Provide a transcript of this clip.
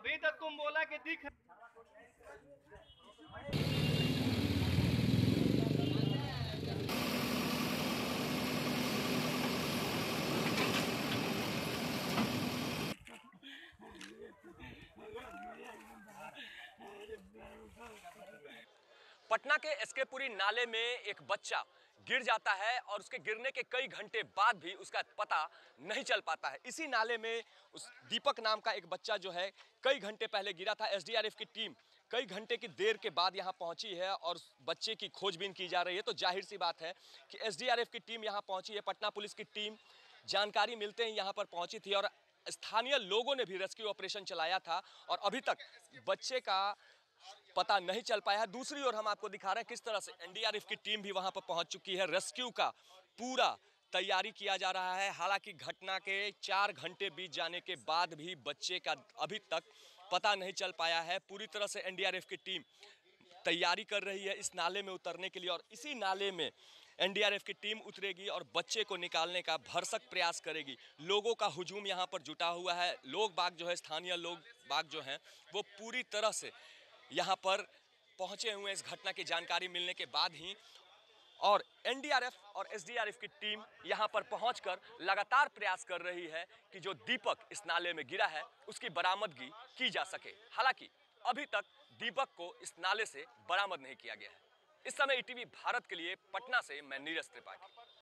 अभी तक तुम बोला कि दिख पटना के एसकेपुरी नाले में एक बच्चा गिर जाता है और उसके गिरने के कई घंटे बाद भी उसका पता नहीं चल पाता है। इसी नाले में उस दीपक नाम का एक बच्चा जो है कई घंटे पहले गिरा था। एसडीआरएफ की टीम कई घंटे की देर के बाद यहां पहुंची है और बच्चे की खोजबीन की जा रही है। तो जाहिर सी बात है कि एसडीआरएफ की टीम यहां पहुंची है। पटना पुलिस की टीम जानकारी मिलते ही यहां पर पहुंची थी और स्थानीय लोगों ने भी रेस्क्यू ऑपरेशन चलाया था और अभी तक बच्चे का पता नहीं चल पाया है। दूसरी ओर हम आपको दिखा रहे हैं किस तरह से एनडीआरएफ की टीम भी वहां पर पहुंच चुकी है। रेस्क्यू का पूरा तैयारी किया जा रहा है। हालांकि घटना के 4 घंटे बीत जाने के बाद भी बच्चे का अभी तक पता नहीं चल पाया है। पूरी तरह से एनडीआरएफ की टीम तैयारी कर रही है इस नाले में उतरने के लिए और इसी नाले में एनडीआरएफ की टीम उतरेगी और बच्चे को निकालने का भरसक प्रयास करेगी। लोगों का हुजूम यहाँ पर जुटा हुआ है। लोग बाग जो है, स्थानीय लोग बाग जो हैं, वो पूरी तरह से यहाँ पर पहुंचे हुए इस घटना की जानकारी मिलने के बाद ही और एनडीआरएफ और एसडीआरएफ की टीम यहां पर पहुंचकर लगातार प्रयास कर रही है कि जो दीपक इस नाले में गिरा है उसकी बरामदगी की जा सके। हालांकि अभी तक दीपक को इस नाले से बरामद नहीं किया गया है। इस समय ईटीवी भारत के लिए पटना से मैं नीरज त्रिपाठी।